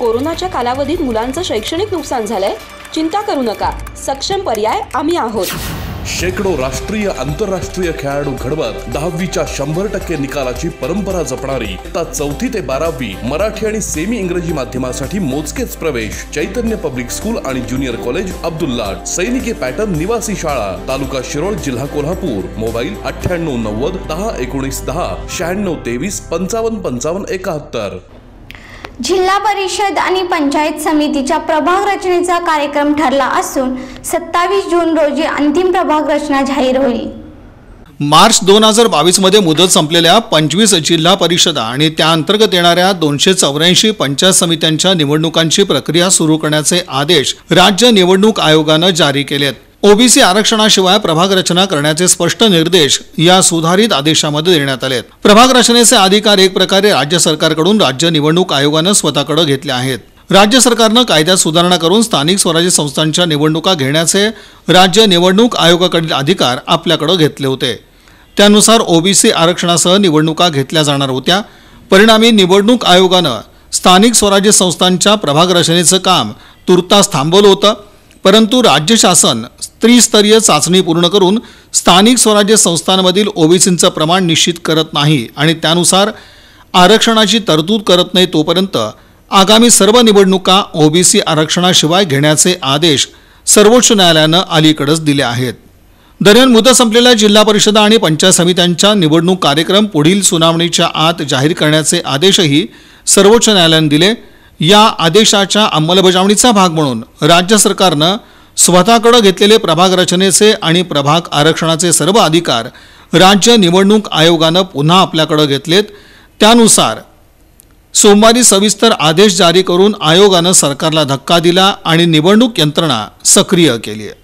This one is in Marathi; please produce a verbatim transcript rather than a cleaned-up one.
कोरोनाच्या कालावधीत मुलांचं शैक्षणिक नुकसान झालंय? चिंता करू नका, सक्षम पर्याय आम्ही आहोत। शेकडो राष्ट्रीय आंतरराष्ट्रीय खेळाडू घडवत दहावीच्या शंभर टक्के निकालाची परंपरा जपणारी आता चौथी ते बारावी मराठी आणि सेमी इंग्रजी माध्यमासाठी मोजकेच प्रवेश चैतन्य पब्लिक स्कूल आणि ज्युनियर कॉलेज अब्दुल्ला सैनिकी पॅटर्न निवासी शाळा तालुका शिरोळ जिल्हा कोल्हापूर। मोबाईल अठ्ठ्याण्णव नव्वद दहा एकोणीस दहा शहाण्णव तेवीस पंचावन्न पंचावन्न एकाहत्तर। जिल्हा परिषद आणि पंचायत समितीच्या प्रभाग रचनेचा कार्यक्रम ठरला असून सत्तावीस जून रोजी अंतिम प्रभाग रचना जाहीर होईल। मार्च दोन हजार बावीस मध्ये मुदत संपलेल्या पंचवीस जिल्हा परिषदा आणि त्या अंतर्गत येणाऱ्या दोनशे चौऱ्याऐंशी पंचायत समित्यांच्या निवडणुकांची प्रक्रिया सुरू करण्याचे आदेश राज्य निवडणूक आयोगाने जारी केलेत। ओबीसी आरक्षणाशिवाय प्रभाग रचना करण्याचे स्पष्ट निर्देश या सुधारित आदेशामध्ये देण्यात आलेत। प्रभाग रचनेचे अधिकार एक प्रकारे राज्य सरकारकडून राज्य निवडणूक आयोगाने स्वतःकडे घेतले आहेत। राज्य सरकारने कायद्यात सुधारणा करून स्थानिक स्वराज्य संस्थांच्या निवडणुका घेण्याचे राज्य निवडणूक आयोगाकडील अधिकार आपल्याकडे घेतले होते। त्यानुसार ओबीसी आरक्षणासह निवडणुका घेतल्या जाणार होत्या। परिणामी निवडणूक आयोगाने स्थानिक स्वराज्य संस्थांच्या प्रभाग रचनेचे काम तुर्तास थांबवलं होतं। परंतु राज्य शासन त्रिस्तरीय चाचणी पूर्ण करून स्थानिक स्वराज्य संस्थांमधील ओबीसींचं प्रमाण निश्चित करत नाही आणि त्यानुसार आरक्षणाची तरतूद करत नाही तोपर्यंत आगामी सर्व निवडणुका ओबीसी आरक्षणाशिवाय घेण्याचे आदेश सर्वोच्च न्यायालयाने अलीकडेच दिले आहेत। दरम्यान मुदत संपलेल्या जिल्हा परिषदा आणि पंचायत समित्यांच्या निवडणूक कार्यक्रम पुढील सुनावणीच्या आत जाहीर करण्याचे आदेशही सर्वोच्च न्यायालयाने दिले। या आदेशाच्या अंमलबजावणीचा भाग म्हणून राज्य सरकारने स्वतःकडे घेतलेले प्रभाग रचनेचे आणि प्रभाग आरक्षणाचे सर्व अधिकार राज्य निवडणूक आयोगाने पुन्हा आपल्याकडे घेतलेत। त्यानुसार सोमवारी सविस्तर आदेश जारी करून आयोगाने सरकारला धक्का दिला आणि निवडणूक यंत्रणा सक्रिय केली आहे।